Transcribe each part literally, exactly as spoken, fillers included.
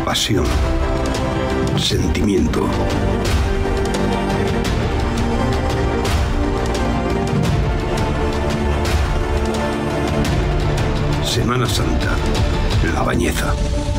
pasión, sentimiento. Semana Santa, La Bañeza.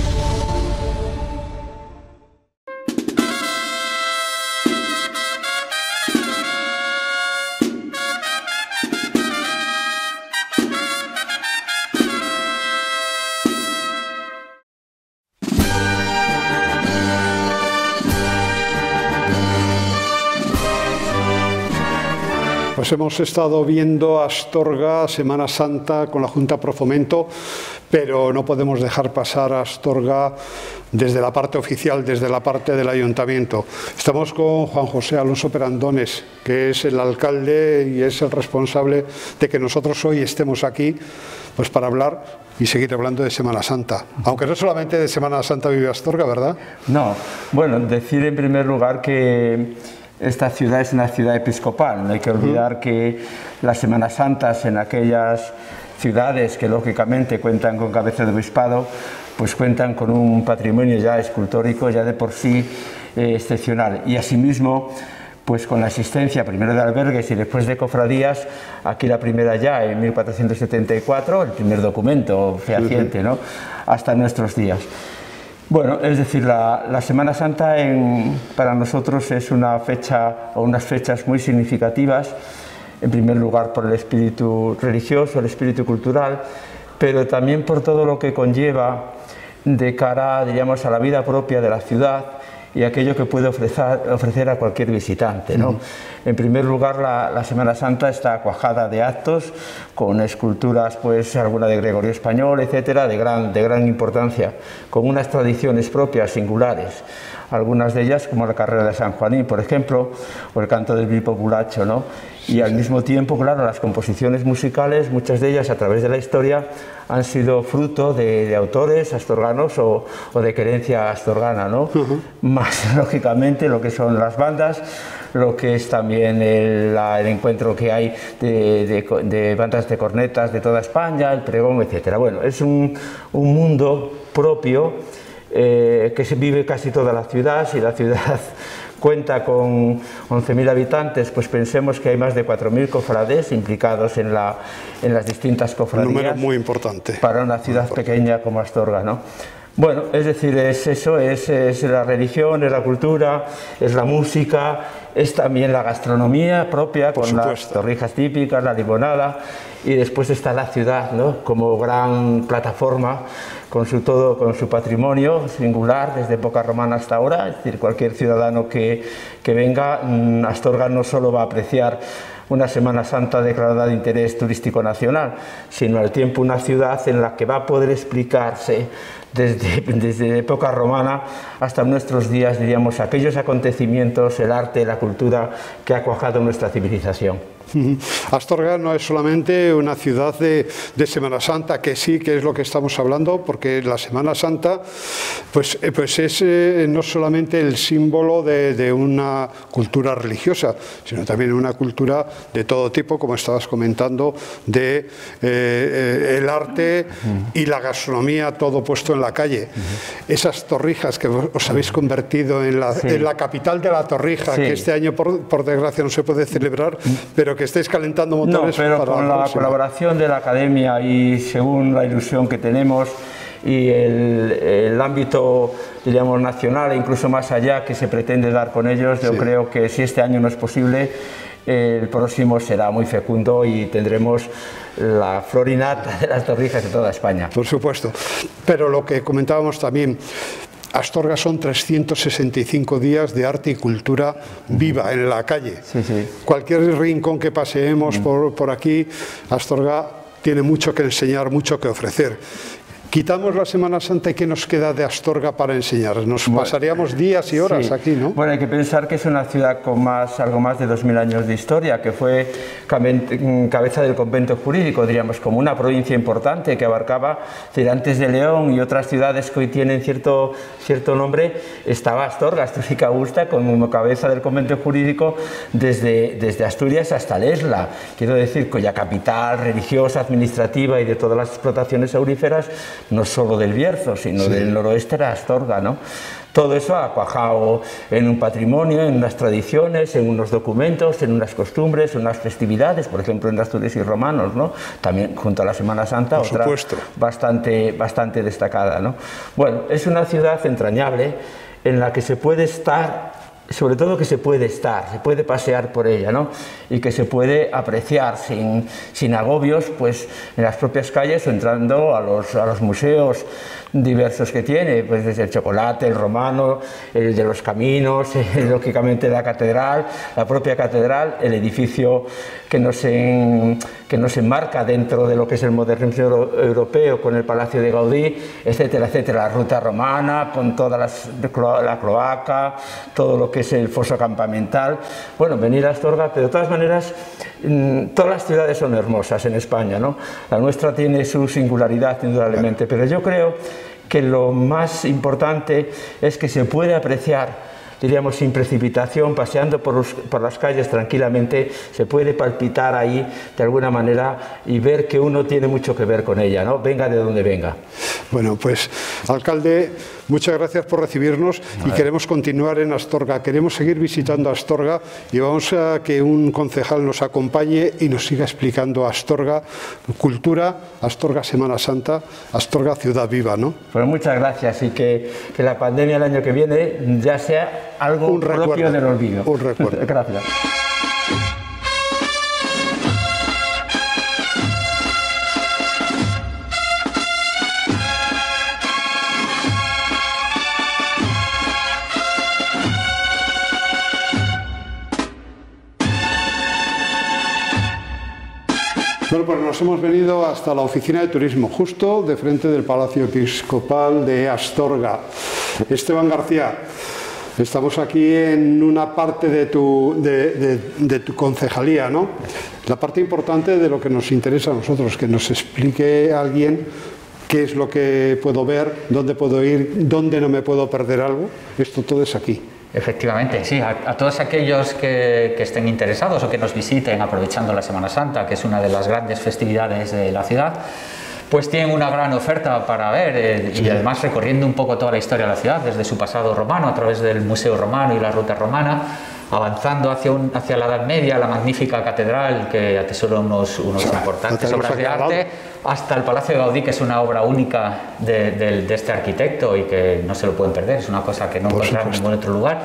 Pues hemos estado viendo Astorga, Semana Santa, con la Junta Pro Fomento, pero no podemos dejar pasar a Astorga desde la parte oficial, desde la parte del Ayuntamiento. Estamos con Juan José Alonso Perandones, que es el alcalde y es el responsable de que nosotros hoy estemos aquí, pues para hablar y seguir hablando de Semana Santa. Aunque no solamente de Semana Santa vive Astorga, ¿verdad? No, bueno, decir en primer lugar que esta ciudad es una ciudad episcopal. No hay que olvidar uh-huh. que las Semanas Santas en aquellas ciudades que lógicamente cuentan con cabeza de obispado, pues cuentan con un patrimonio ya escultórico ya de por sí eh, excepcional. Y asimismo, pues con la existencia primero de albergues y después de cofradías, aquí la primera ya en mil cuatrocientos setenta y cuatro, el primer documento fehaciente, ¿no?, hasta nuestros días. Bueno, es decir, la, la Semana Santa en, para nosotros es una fecha o unas fechas muy significativas, en primer lugar por el espíritu religioso, el espíritu cultural, pero también por todo lo que conlleva de cara, diríamos, a la vida propia de la ciudad y aquello que puede ofrecer, ofrecer a cualquier visitante, ¿no? Uh-huh. En primer lugar, la, la Semana Santa está cuajada de actos, con esculturas, pues alguna de Gregorio Español, etcétera, de gran, de gran importancia, con unas tradiciones propias, singulares. Algunas de ellas, como la carrera de San Juanín, por ejemplo, o el canto del Bipopulacho, ¿no? Y al mismo tiempo, claro, las composiciones musicales, muchas de ellas a través de la historia, han sido fruto de, de autores astorganos o, o de querencia astorgana, ¿no? Uh-huh. Más lógicamente lo que son las bandas, lo que es también el, la, el encuentro que hay de, de, de bandas de cornetas de toda España, el pregón, etcétera. Bueno, es un, un mundo propio eh, que se vive casi toda la ciudad. Si la ciudad cuenta con once mil habitantes, pues pensemos que hay más de cuatro mil cofrades implicados en, la, en las distintas cofradías. Un número muy importante. Para una ciudad pequeña como Astorga, ¿no? Bueno, es decir, es eso, es, es la religión, es la cultura, es la música, es también la gastronomía propia, con las torrijas típicas, la limonada, y después está la ciudad, ¿no?, como gran plataforma, con su todo, con su patrimonio singular desde época romana hasta ahora. Es decir, cualquier ciudadano que, que venga, Astorga no solo va a apreciar una Semana Santa declarada de interés turístico nacional, sino al tiempo una ciudad en la que va a poder explicarse desde, desde época romana hasta nuestros días, diríamos, aquellos acontecimientos, el arte, la cultura que ha cuajado nuestra civilización. Astorga no es solamente una ciudad de, de Semana Santa, que sí que es lo que estamos hablando, porque la Semana Santa pues, pues es eh, no solamente el símbolo de, de una cultura religiosa, sino también una cultura de todo tipo, como estabas comentando, de eh, eh, el arte y la gastronomía, todo puesto en la calle. Esas torrijas que os habéis convertido en la, sí. en la capital de la torrija, sí. que este año por, por desgracia no se puede celebrar, pero que estéis calentando motores. No, pero para con la, la colaboración de la Academia y según la ilusión que tenemos y el, el ámbito, diríamos, nacional e incluso más allá que se pretende dar con ellos, yo sí. creo que si este año no es posible, el próximo será muy fecundo y tendremos la florinata de las torrijas de toda España. Por supuesto, pero lo que comentábamos también, Astorga son trescientos sesenta y cinco días de arte y cultura viva en la calle. Sí, sí. Cualquier rincón que paseemos mm. por, por aquí, Astorga tiene mucho que enseñar, mucho que ofrecer. Quitamos la Semana Santa y ¿qué nos queda de Astorga para enseñar? Nos bueno, pasaríamos días y horas sí. aquí, ¿no? Bueno, hay que pensar que es una ciudad con más, algo más de dos mil años de historia, que fue cabeza del convento jurídico, diríamos, como una provincia importante que abarcaba, decir, antes de León y otras ciudades que hoy tienen cierto, cierto nombre, estaba Astorga, Asturias Augusta, como cabeza del convento jurídico desde, desde Asturias hasta Lesla. Quiero decir, cuya capital religiosa, administrativa y de todas las explotaciones auríferas no solo del Bierzo, sino sí. del noroeste era Astorga, ¿no? Todo eso ha cuajado en un patrimonio, en unas tradiciones, en unos documentos, en unas costumbres, en unas festividades, por ejemplo en Asturias y Romanos, ¿no? También junto a la Semana Santa, por otra supuesto. bastante, bastante destacada, ¿no? Bueno, es una ciudad entrañable en la que se puede estar, sobre todo que se puede estar, se puede pasear por ella, ¿no? Y que se puede apreciar sin, sin agobios, pues en las propias calles o entrando a los, a los museos diversos que tiene, pues desde el chocolate, el romano, el de los caminos, el, lógicamente la catedral, la propia catedral, el edificio que nos, en, que nos enmarca dentro de lo que es el modernismo euro, europeo con el Palacio de Gaudí, etcétera, etcétera, la ruta romana con toda las, la cloaca, todo lo que es el foso campamental. Bueno, venir a Astorga, pero de todas maneras todas las ciudades son hermosas en España, ¿no? La nuestra tiene su singularidad indudablemente, pero yo creo que lo más importante es que se puede apreciar, diríamos sin precipitación, paseando por, los, por las calles tranquilamente, se puede palpitar ahí de alguna manera y ver que uno tiene mucho que ver con ella, ¿no? Venga de donde venga. Bueno, pues alcalde, muchas gracias por recibirnos y queremos continuar en Astorga, queremos seguir visitando Astorga y vamos a que un concejal nos acompañe y nos siga explicando Astorga, cultura, Astorga Semana Santa, Astorga ciudad viva, ¿no? Pues muchas gracias y que, que la pandemia el año que viene ya sea algo un propio recuerdo, del olvido. Un recuerdo. Gracias. Bueno, pues nos hemos venido hasta la oficina de turismo, justo de frente del Palacio Episcopal de Astorga. Esteban García, estamos aquí en una parte de tu, de, de, de tu concejalía, ¿no? La parte importante de lo que nos interesa a nosotros, que nos explique alguien qué es lo que puedo ver, dónde puedo ir, dónde no me puedo perder algo. Esto todo es aquí. Efectivamente, sí, a, a todos aquellos que, que estén interesados o que nos visiten aprovechando la Semana Santa, que es una de las grandes festividades de la ciudad, pues tienen una gran oferta para ver eh, sí. y además recorriendo un poco toda la historia de la ciudad, desde su pasado romano, a través del Museo Romano y la Ruta Romana, avanzando hacia, un, hacia la Edad Media, la magnífica catedral que atesora unos, unos sí, importantes obras de arte, hasta el Palacio de Gaudí, que es una obra única de, de, de este arquitecto y que no se lo pueden perder, es una cosa que no encontrarán en ningún otro lugar.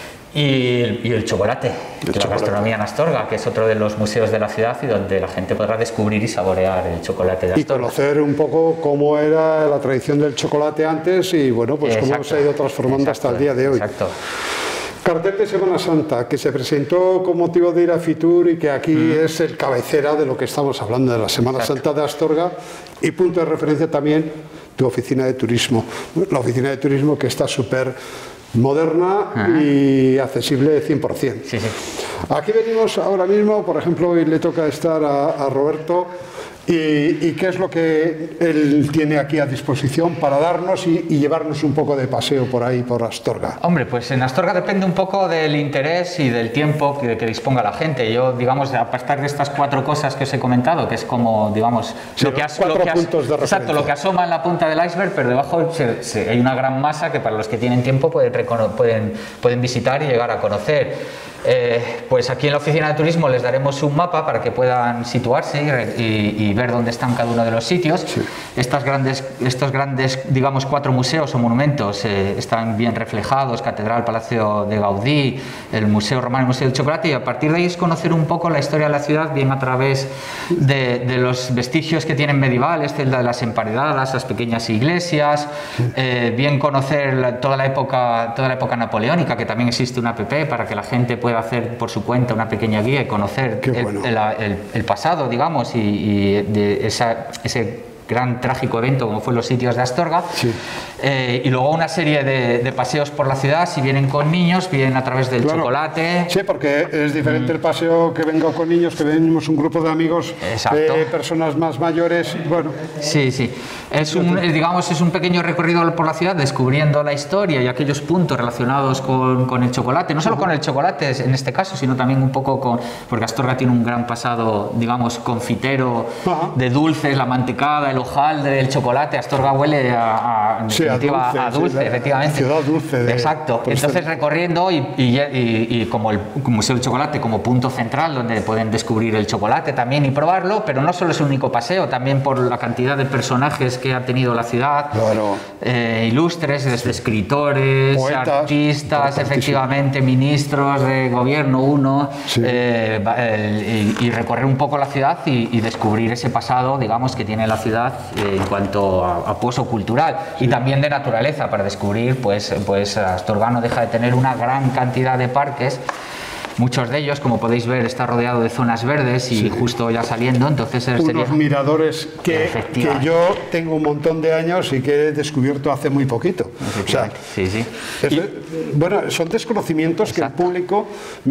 Y, y el chocolate, el la chocolate. gastronomía en Astorga, que es otro de los museos de la ciudad y donde la gente podrá descubrir y saborear el chocolate de Astorga. Y conocer un poco cómo era la tradición del chocolate antes y bueno, pues exacto, cómo se ha ido transformando exacto, hasta el día de hoy. Exacto. Cartel de Semana Santa, que se presentó con motivo de ir a Fitur y que aquí mm. es el cabecera de lo que estamos hablando de la Semana exacto. Santa de Astorga y punto de referencia también tu oficina de turismo. La oficina de turismo que está súper moderna Ajá. y accesible cien por cien. Sí, sí. Aquí venimos ahora mismo, por ejemplo, hoy le toca estar a, a Roberto. Y, ¿Y qué es lo que él tiene aquí a disposición para darnos y, y llevarnos un poco de paseo por ahí, por Astorga? Hombre, pues en Astorga depende un poco del interés y del tiempo que, que disponga la gente. Yo, digamos, a partir de estas cuatro cosas que os he comentado, que es como, digamos, sí, lo, que as, cuatro lo, que as, puntos de exacto, lo que asoma en la punta del iceberg, pero debajo se, se, hay una gran masa que para los que tienen tiempo pueden, pueden, pueden visitar y llegar a conocer. Eh, pues aquí en la oficina de turismo les daremos un mapa para que puedan situarse y, y, y ver dónde están cada uno de los sitios. Sí. Estas grandes, estos grandes, digamos, cuatro museos o monumentos eh, están bien reflejados: Catedral, Palacio de Gaudí, el Museo Romano, el Museo del Chocolate, y a partir de ahí es conocer un poco la historia de la ciudad, bien a través de, de los vestigios que tienen medievales, de las emparedadas, las pequeñas iglesias, eh, bien conocer la, toda la época, toda la época napoleónica, que también existe una app para que la gente pueda hacer por su cuenta una pequeña guía y conocer el, bueno. el, el, el pasado, digamos, y, y de esa, ese gran trágico evento como fue los sitios de Astorga. Sí. Eh, y luego una serie de, de paseos por la ciudad, si vienen con niños, vienen a través del Claro. chocolate. Sí, porque es diferente el paseo que vengo con niños, que venimos un grupo de amigos, Exacto. de personas más mayores, bueno. Sí, sí. Es un, es, digamos, es un pequeño recorrido por la ciudad descubriendo la historia y aquellos puntos relacionados con, con el chocolate. No solo con el chocolate en este caso, sino también un poco con... Porque Astorga tiene un gran pasado, digamos, confitero, Ajá. de dulces, la mantecada, el hojaldre, el chocolate. Astorga huele a, a, en Sí, a definitiva, dulce, a dulce, sí, efectivamente. ciudad dulce de- Exacto. por Entonces este- recorriendo y, y, y, y como el Museo del Chocolate como punto central donde pueden descubrir el chocolate también y probarlo, pero no solo es un único paseo, también por la cantidad de personajes que ha tenido la ciudad, Claro. eh, ilustres, desde escritores, Poetas, artistas, importantísimo. efectivamente, ministros de gobierno, uno, Sí. eh, va- eh, y, y recorrer un poco la ciudad y, y descubrir ese pasado, digamos, que tiene la ciudad eh, en cuanto a, a pozo cultural y también de naturaleza para descubrir, pues, pues Astorga no deja de tener una gran cantidad de parques. Muchos de ellos, como podéis ver, está rodeado de zonas verdes y Sí. justo ya saliendo, entonces sería... Unos miradores que, que Efectivamente. yo tengo un montón de años y que he descubierto hace muy poquito. O sea, Sí, sí. es- bueno, son desconocimientos que el público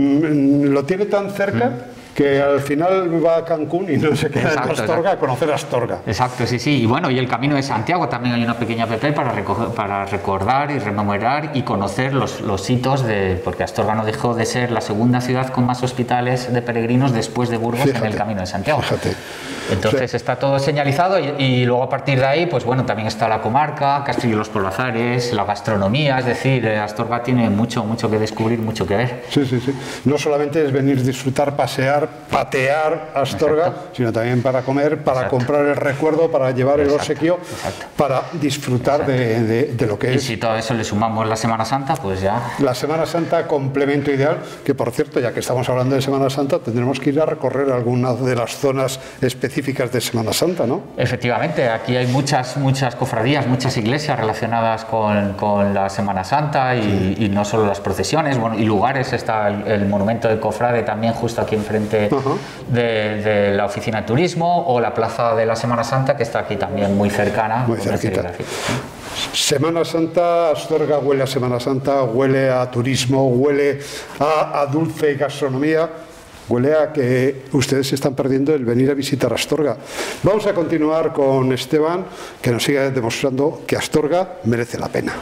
mm, lo tiene tan cerca que al final va a Cancún y no se queda Exacto, en Astorga exacto. a conocer Astorga. Exacto, sí, sí. Y bueno, y el Camino de Santiago también hay una pequeña app para, recoger- para recordar y rememorar y conocer los, los hitos de... Porque Astorga no dejó de ser la segunda ciudad con más hospitales de peregrinos después de Burgos Fíjate, en el Camino de Santiago. fíjate. Entonces Sí. está todo señalizado y, y luego a partir de ahí, pues bueno, también está la comarca, Castillo de los Polvazares, la gastronomía, es decir, eh, Astorga tiene mucho, mucho que descubrir, mucho que ver. Sí, sí, sí. No solamente es venir, disfrutar, pasear, patear Astorga, Exacto. sino también para comer, para Exacto. comprar el recuerdo, para llevar el Exacto, obsequio, exacto. para disfrutar de, de- de lo que Y es si todo eso le sumamos la Semana Santa, pues ya... la Semana Santa, complemento ideal, que por cierto, ya que estamos hablando de Semana Santa, tendremos que ir a recorrer algunas de las zonas específicas de Semana Santa, ¿no? Efectivamente, aquí hay muchas, muchas cofradías, muchas iglesias relacionadas con, con la Semana Santa y, y no solo las procesiones, bueno, y lugares. Está el, el monumento del cofrade también justo aquí enfrente Ajá. de, de la oficina de turismo, o la plaza de la Semana Santa que está aquí también muy cercana. Muy con una serie de cerquita. grafitis. Semana Santa, Astorga huele a Semana Santa, huele a turismo, huele a, a dulce gastronomía, huele a que ustedes se están perdiendo el venir a visitar Astorga. Vamos a continuar con Esteban, que nos sigue demostrando que Astorga merece la pena.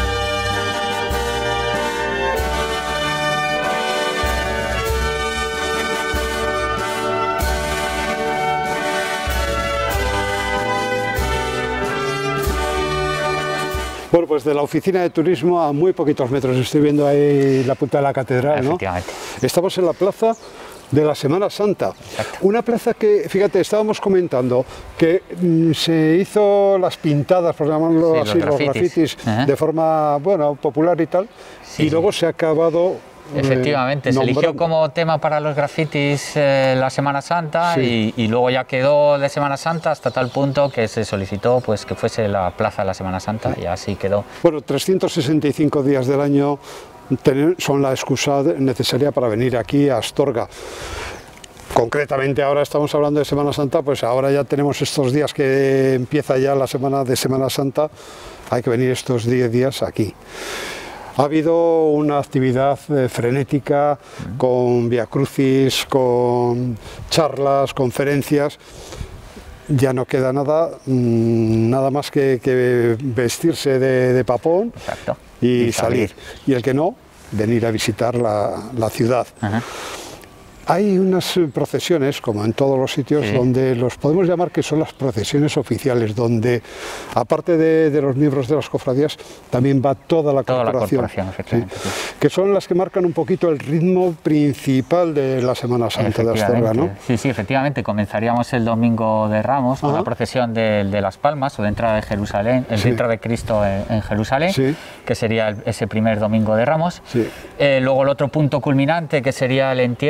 Bueno, pues de la oficina de turismo a muy poquitos metros, estoy viendo ahí la punta de la catedral, ¿no? Efectivamente. Estamos en la plaza de la Semana Santa. Una plaza que, fíjate, estábamos comentando que mm, se hizo las pintadas, por llamarlo Sí, los así, los grafitis. grafitis, Ajá. de forma, bueno, popular y tal, Sí, y luego se ha acabado... eh, Efectivamente, se eligió nombrando. como tema para los grafitis eh, la Semana Santa Sí. y, y luego ya quedó de Semana Santa hasta tal punto que se solicitó pues que fuese la plaza de la Semana Santa y así quedó. Bueno, trescientos sesenta y cinco días del año tener- son la excusa de- necesaria para venir aquí a Astorga. Concretamente ahora estamos hablando de Semana Santa, pues ahora ya tenemos estos días que empieza ya la semana de Semana Santa, hay que venir estos diez días aquí. Ha habido una actividad eh, frenética con viacrucis, con charlas, conferencias. Ya no queda nada, mm, nada más que, que vestirse de, de papón Exacto. y, Y salir. salir. Y el que no, venir a visitar la, la ciudad. Ajá. Hay unas eh, procesiones, como en todos los sitios, Sí. donde los podemos llamar que son las procesiones oficiales, donde aparte de, de los miembros de las cofradías, también va toda la Toda la corporación. corporación, efectivamente, Sí. Que son las que marcan un poquito el ritmo principal de la Semana Santa de Astorga, ¿no? Sí, sí, efectivamente. Comenzaríamos el domingo de Ramos con Ajá. la procesión de, de las Palmas o de entrada de Jerusalén, el Sí. de entrada de Cristo en, en Jerusalén, Sí. que sería el- ese primer domingo de Ramos. Sí. Eh, luego el otro punto culminante que sería el entierro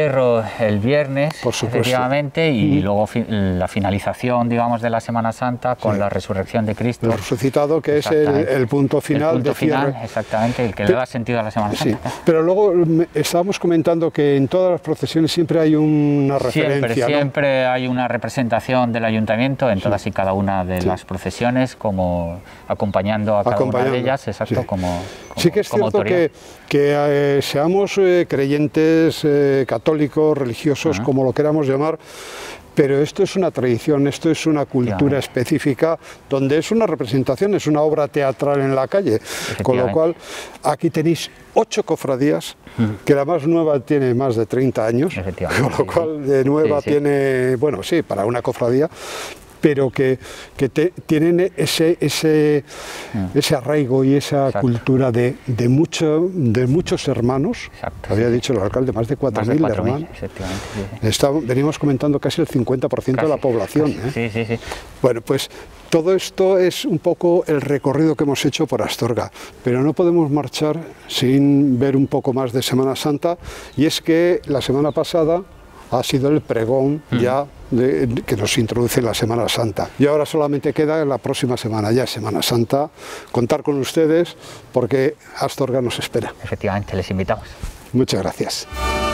resucitó el viernes, Por supuesto. efectivamente, y Mm. luego fi la finalización, digamos, de la Semana Santa con Sí. la resurrección de Cristo. El resucitado, que es el, Exactamente. el punto final el punto de cierre. final, exactamente, el que Pe- le da sentido a la Semana Sí, Santa. pero luego me- estábamos comentando que en todas las procesiones siempre hay una referencia, Siempre, ¿no? siempre hay una representación del ayuntamiento en todas y cada una de Sí. las procesiones, como acompañando a cada Acompañando, una de ellas, exacto, sí. como, como Sí que es como cierto autoridad. que, que eh, seamos eh, creyentes, eh, católicos, religiosos, Ajá. como lo queramos llamar, pero esto es una tradición, esto es una cultura Efectivamente. específica, donde es una representación, es una obra teatral en la calle. Con lo Efectivamente. cual, aquí tenéis ocho cofradías, que la más nueva tiene más de treinta años, Efectivamente, con lo sí, cual de nueva Sí, sí. tiene, bueno, sí, para una cofradía, pero que, que te- tienen ese, ese, ese arraigo y esa Exacto. cultura de, de, mucho, de muchos hermanos. Exacto, Había sí, dicho el alcalde, más de cuatro Más de mil cuatro mil, hermanos. efectivamente. sí, sí. Está- venimos comentando casi el cincuenta por ciento de la Casi, población. casi, ¿eh? Sí, sí, sí. Bueno, pues todo esto es un poco el recorrido que hemos hecho por Astorga, pero no podemos marchar sin ver un poco más de Semana Santa, y es que la semana pasada ha sido el pregón ya de- de- que nos introduce en la Semana Santa. Y ahora solamente queda la próxima semana, ya Semana Santa, contar con ustedes porque Astorga nos espera. Efectivamente, les invitamos. Muchas gracias.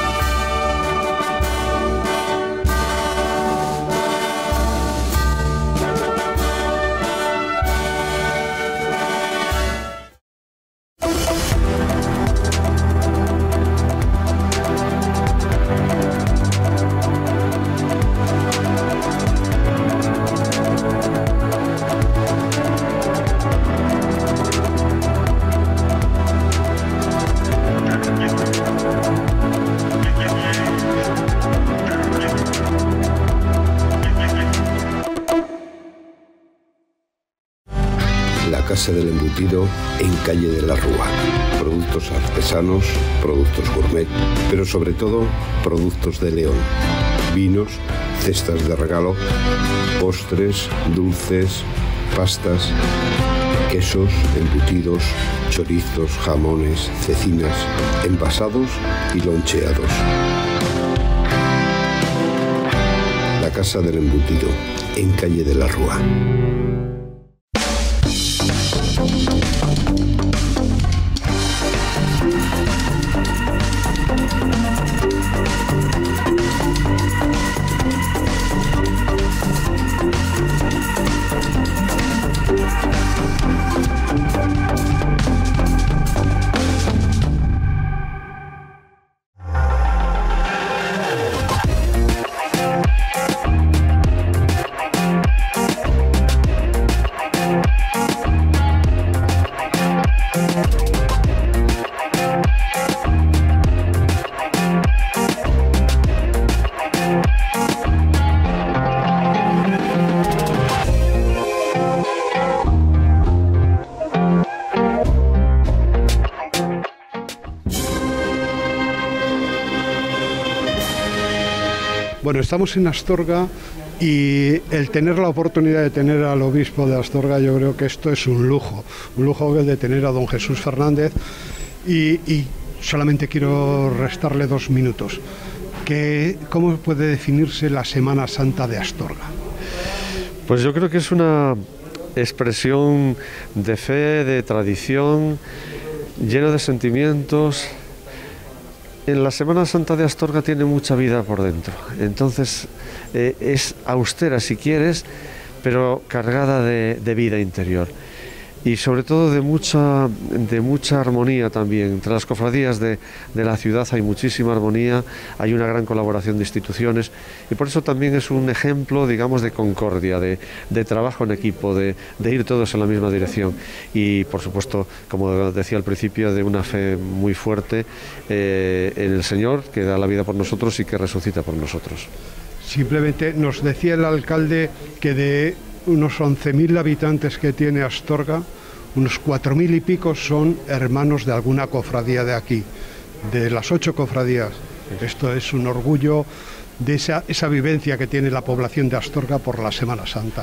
La Casa del Embutido en Calle de la Rúa. Productos artesanos, productos gourmet, pero sobre todo productos de León. Vinos, cestas de regalo, postres, dulces, pastas, quesos, embutidos, chorizos, jamones, cecinas, envasados y loncheados. La Casa del Embutido en Calle de la Rúa. Bueno, estamos en Astorga y el tener la oportunidad de tener al obispo de Astorga, yo creo que esto es un lujo, un lujo de tener a don Jesús Fernández, y, y solamente quiero restarle dos minutos. ¿Qué, ¿Cómo puede definirse la Semana Santa de Astorga? Pues yo creo que es una expresión de fe, de tradición, llena de sentimientos. En la Semana Santa de Astorga tiene mucha vida por dentro, entonces eh, es austera si quieres, pero cargada de, de vida interior. Y sobre todo de mucha, de mucha armonía también. Entre las cofradías de, de la ciudad hay muchísima armonía, hay una gran colaboración de instituciones, y por eso también es un ejemplo, digamos, de concordia, de, de trabajo en equipo, de, de ir todos en la misma dirección. Y por supuesto, como decía al principio, de una fe muy fuerte eh, en el Señor, que da la vida por nosotros y que resucita por nosotros. Simplemente nos decía el alcalde que de unos once mil habitantes que tiene Astorga, unos cuatro mil y pico son hermanos de alguna cofradía de aquí, de las ocho cofradías. Esto es un orgullo de esa, esa vivencia que tiene la población de Astorga por la Semana Santa, ¿no?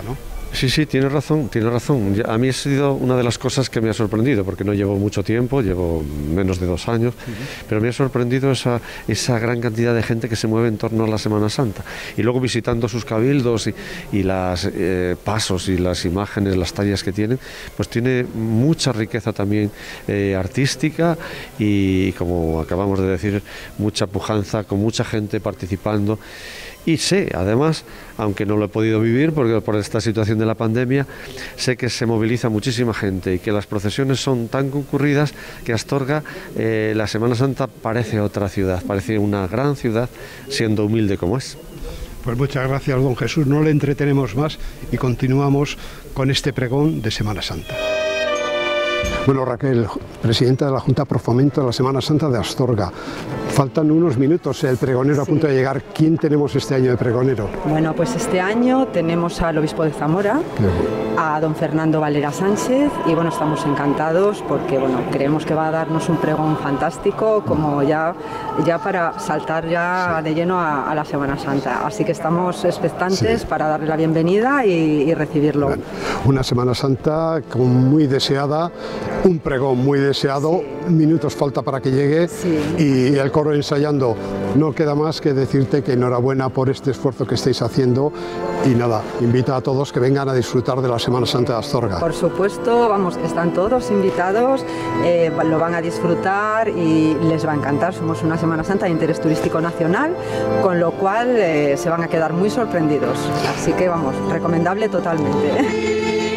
Sí, sí, tiene razón, tiene razón. A mí ha sido una de las cosas que me ha sorprendido, porque no llevo mucho tiempo, llevo menos de dos años, uh-huh. pero me ha sorprendido esa, esa gran cantidad de gente que se mueve en torno a la Semana Santa. Y luego visitando sus cabildos y, y los eh, pasos y las imágenes, las tallas que tienen, pues tiene mucha riqueza también eh, artística y, como acabamos de decir, mucha pujanza, con mucha gente participando. Y sé, además, aunque no lo he podido vivir porque por esta situación de la pandemia, sé que se moviliza muchísima gente y que las procesiones son tan concurridas que Astorga, eh, la Semana Santa, parece otra ciudad, parece una gran ciudad, siendo humilde como es. Pues muchas gracias, don Jesús. No le entretenemos más y continuamos con este pregón de Semana Santa. Bueno, Raquel, presidenta de la Junta Pro Fomento de la Semana Santa de Astorga. Faltan unos minutos, el pregonero sí. a punto de llegar. ¿Quién tenemos este año de pregonero? Bueno, pues este año tenemos al obispo de Zamora, a don Fernando Valera Sánchez, y bueno, estamos encantados porque bueno, creemos que va a darnos un pregón fantástico, como ya, ya para saltar ya sí. de lleno a, a la Semana Santa. Así que estamos expectantes sí. para darle la bienvenida y, y recibirlo. Bueno, una Semana Santa muy deseada, un pregón muy deseado, sí. minutos falta para que llegue sí. y el coro ensayando. No queda más que decirte que enhorabuena por este esfuerzo que estáis haciendo y nada, invita a todos que vengan a disfrutar de la Semana Santa de Astorga. Por supuesto, vamos, están todos invitados, eh, lo van a disfrutar y les va a encantar. Somos una Semana Santa de interés turístico nacional, con lo cual eh, se van a quedar muy sorprendidos. Así que vamos, recomendable totalmente.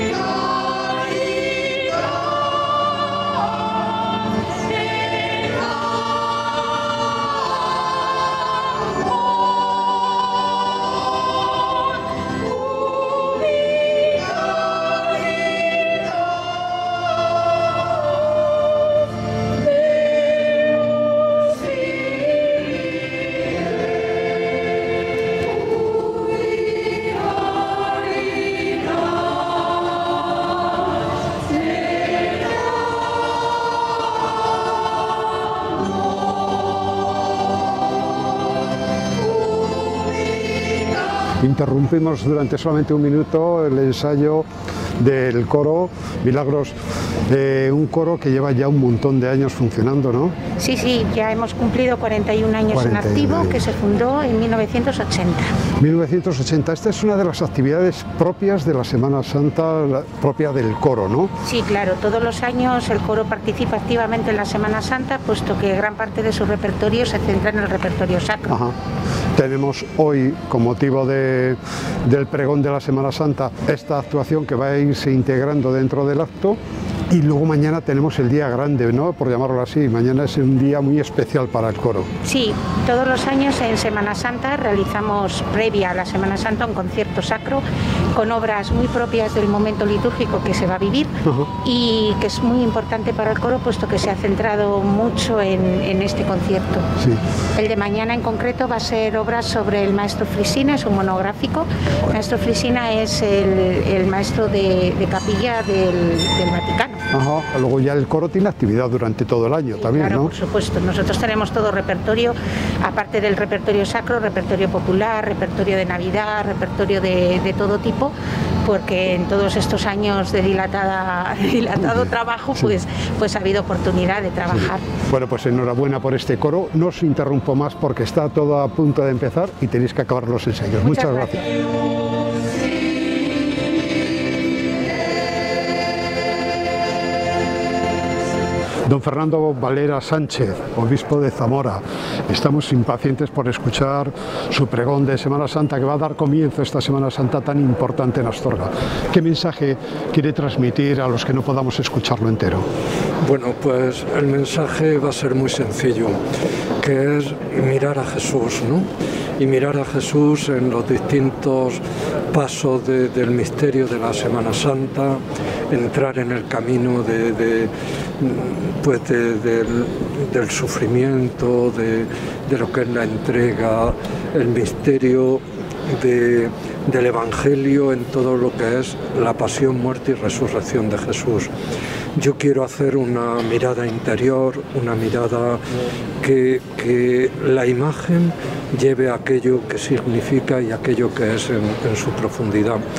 Interrumpimos durante solamente un minuto el ensayo del coro Milagros, eh, un coro que lleva ya un montón de años funcionando, ¿no? Sí, sí, ya hemos cumplido cuarenta y un años cuarenta y uno en activo, años. Que se fundó en mil novecientos ochenta. mil novecientos ochenta, esta es una de las actividades propias de la Semana Santa, la, propia del coro, ¿no? Sí, claro, todos los años el coro participa activamente en la Semana Santa, puesto que gran parte de su repertorio se centra en el repertorio sacro. Ajá. Tenemos hoy, con motivo de, del pregón de la Semana Santa, esta actuación que va a irse integrando dentro del acto. Y luego mañana tenemos el día grande, ¿no? Por llamarlo así. Mañana es un día muy especial para el coro. Sí, todos los años en Semana Santa realizamos, previa a la Semana Santa, un concierto sacro con obras muy propias del momento litúrgico que se va a vivir uh-huh. y que es muy importante para el coro, puesto que se ha centrado mucho en, en este concierto. Sí. El de mañana en concreto va a ser obras sobre el maestro Frisina, es un monográfico. El maestro Frisina es el, el maestro de, de capilla del, del Vaticano. Ajá. Luego ya el coro tiene actividad durante todo el año, sí, también, claro, ¿no? Por supuesto, nosotros tenemos todo repertorio, aparte del repertorio sacro, repertorio popular, repertorio de Navidad, repertorio de, de todo tipo, porque en todos estos años de dilatada, dilatado sí. trabajo, sí. pues, pues ha habido oportunidad de trabajar. Sí. Bueno, pues enhorabuena por este coro, no os interrumpo más porque está todo a punto de empezar y tenéis que acabar los ensayos. Muchas, Muchas gracias. gracias. Don Fernando Valera Sánchez, obispo de Zamora, estamos impacientes por escuchar su pregón de Semana Santa que va a dar comienzo a esta Semana Santa tan importante en Astorga. ¿Qué mensaje quiere transmitir a los que no podamos escucharlo entero? Bueno, pues el mensaje va a ser muy sencillo, que es mirar a Jesús, ¿no? Y mirar a Jesús en los distintos pasos de, del misterio de la Semana Santa, entrar en el camino de, de, pues de, de, del sufrimiento, de, de lo que es la entrega, el misterio de, del Evangelio en todo lo que es la pasión, muerte y resurrección de Jesús. Yo quiero hacer una mirada interior, una mirada que, que la imagen lleve aquello que significa y aquello que es en, en su profundidad.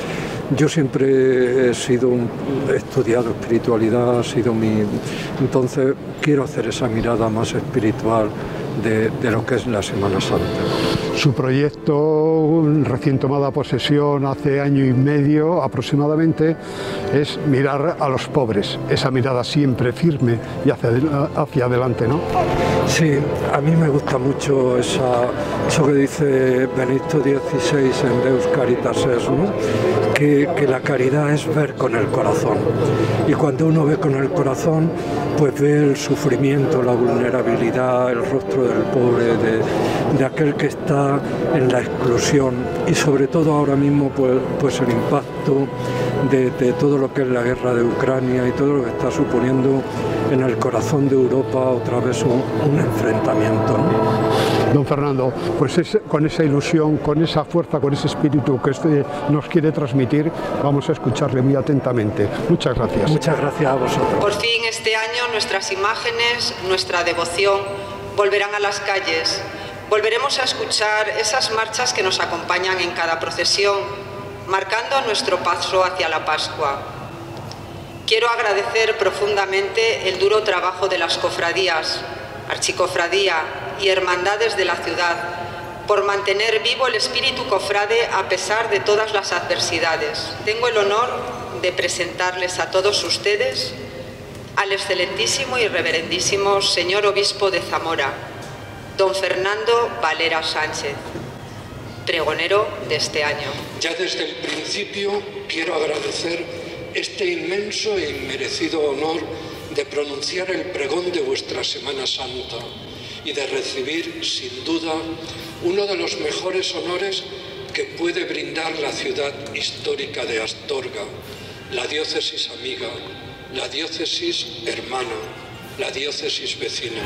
Yo siempre he sido un, he estudiado espiritualidad, ha sido mi... Entonces quiero hacer esa mirada más espiritual de, de lo que es la Semana Santa. Su proyecto, recién tomada posesión hace año y medio aproximadamente, es mirar a los pobres, esa mirada siempre firme y hacia, hacia adelante, ¿no? Sí, a mí me gusta mucho esa, eso que dice Benedicto dieciséis en Deus Caritas Es, ¿no? que, que la caridad es ver con el corazón. Y cuando uno ve con el corazón, pues ve el sufrimiento, la vulnerabilidad, el rostro del pobre, de, de aquel que está en la exclusión y sobre todo ahora mismo pues, pues el impacto de, de todo lo que es la guerra de Ucrania y todo lo que está suponiendo en el corazón de Europa otra vez un, un enfrentamiento, ¿no? Don Fernando, pues es, con esa ilusión, con esa fuerza, con ese espíritu que usted nos quiere transmitir, vamos a escucharle muy atentamente. Muchas gracias. Muchas gracias a vosotros. Por fin este año nuestras imágenes, nuestra devoción volverán a las calles. Volveremos a escuchar esas marchas que nos acompañan en cada procesión, marcando nuestro paso hacia la Pascua. Quiero agradecer profundamente el duro trabajo de las cofradías, archicofradía y hermandades de la ciudad, por mantener vivo el espíritu cofrade a pesar de todas las adversidades. Tengo el honor de presentarles a todos ustedes al excelentísimo y reverendísimo señor obispo de Zamora, don Fernando Valera Sánchez, pregonero de este año. Ya desde el principio quiero agradecer este inmenso e inmerecido honor de pronunciar el pregón de vuestra Semana Santa y de recibir, sin duda, uno de los mejores honores que puede brindar la ciudad histórica de Astorga, la diócesis amiga, la diócesis hermana, la diócesis vecina.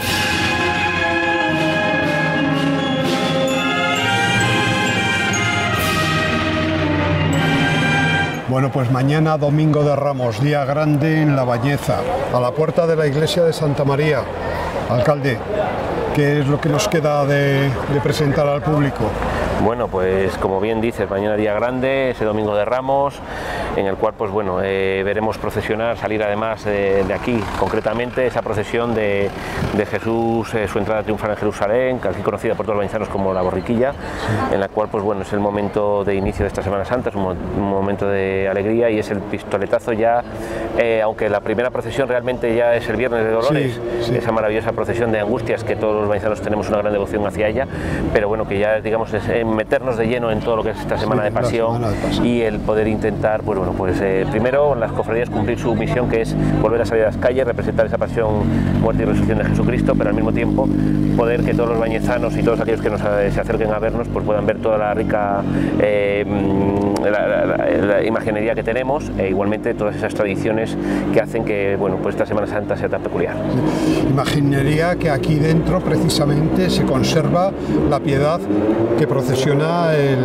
Bueno, pues mañana, Domingo de Ramos, día grande en La Bañeza, a la puerta de la iglesia de Santa María. Alcalde, ¿qué es lo que nos queda de, de presentar al público? Bueno, pues como bien dices, mañana día grande, ese Domingo de Ramos, en el cual pues bueno, eh, veremos procesionar, salir además de, de aquí, concretamente esa procesión de, de Jesús, eh, su entrada triunfal en Jerusalén, aquí conocida por todos los valencianos como la borriquilla, sí. En la cual pues bueno, es el momento de inicio de esta Semana Santa, es un, un momento de alegría y es el pistoletazo ya, eh, aunque la primera procesión realmente ya es el Viernes de Dolores, sí, sí. Esa maravillosa procesión de Angustias que todos los valencianos tenemos una gran devoción hacia ella, pero bueno, que ya digamos es eh, meternos de lleno en todo lo que es esta Semana, sí, de, pasión, semana de Pasión y el poder intentar, pues bueno, pues eh, primero las cofradías cumplir su misión, que es volver a salir a las calles, representar esa pasión, muerte y resurrección de Jesucristo, pero al mismo tiempo poder que todos los bañezanos y todos aquellos que nos eh, se acerquen a vernos pues puedan ver toda la rica eh, la, la, la, la imaginería que tenemos e igualmente todas esas tradiciones que hacen que bueno, pues esta Semana Santa sea tan peculiar. Imaginería que aquí dentro precisamente se conserva la piedad que procesiona el,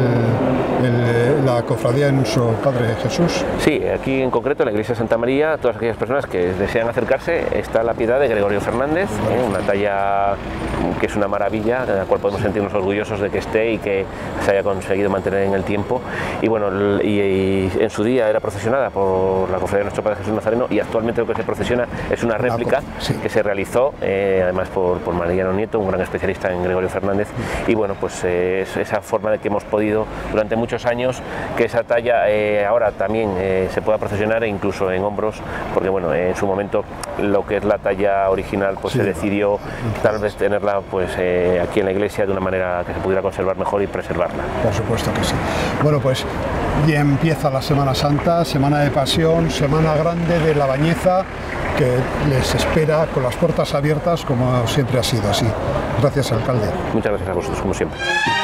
el, la cofradía de nuestro Padre Jesús. Sí, aquí en concreto en la iglesia de Santa María, todas aquellas personas que desean acercarse, está la piedad de Gregorio Fernández, ¿eh? Una talla que es una maravilla, de la cual podemos sentirnos orgullosos de que esté y que se haya conseguido mantener en el tiempo. Y bueno, y, y en su día era procesionada por la cofradía de nuestro Padre Jesús Nazareno y actualmente lo que se procesiona es una réplica sí. que se realizó eh, además por, por Mariano Nieto, un gran especialista en Gregorio Fernández. Y bueno, pues eh, es esa forma de que hemos podido durante muchos años que esa talla eh, ahora también eh, se pueda procesionar e incluso en hombros, porque bueno, en su momento lo que es la talla original pues sí, se decidió tal vez tenerla pues eh, aquí en la iglesia de una manera que se pudiera conservar mejor y preservarla. Por supuesto que sí. Bueno, pues ya empieza la Semana Santa, Semana de Pasión, Semana Grande de La Bañeza, que les espera con las puertas abiertas como siempre ha sido así. Gracias, alcalde. Muchas gracias a vosotros, como siempre.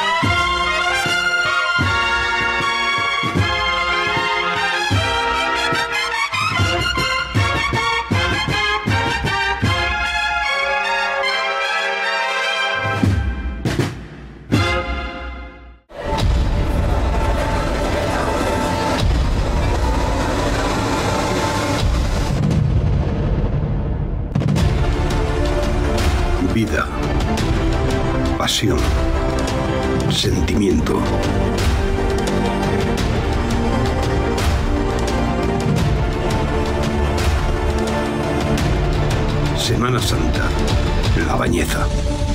Vida, pasión, sentimiento. Semana Santa, La Bañeza.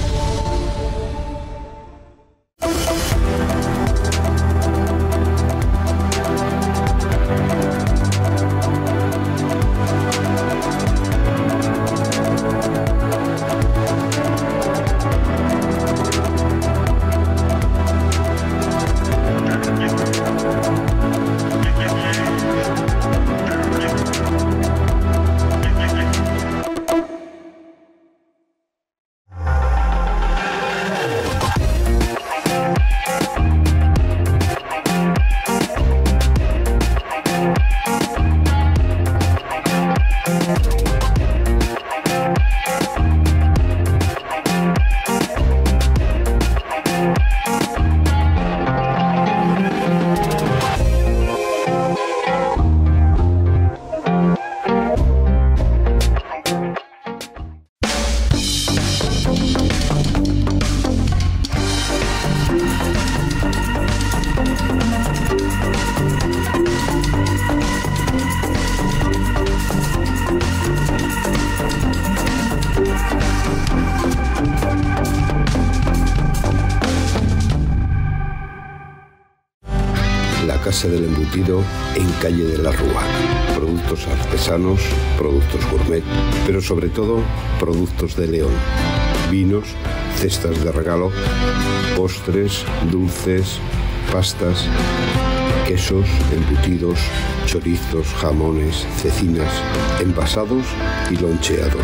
Casa del Embutido en Calle de la Rúa. Productos artesanos, productos gourmet, pero sobre todo productos de León. Vinos, cestas de regalo, postres, dulces, pastas, quesos, embutidos, chorizos, jamones, cecinas, envasados y loncheados.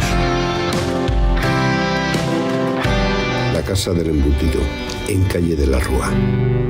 La Casa del Embutido en Calle de la Rúa.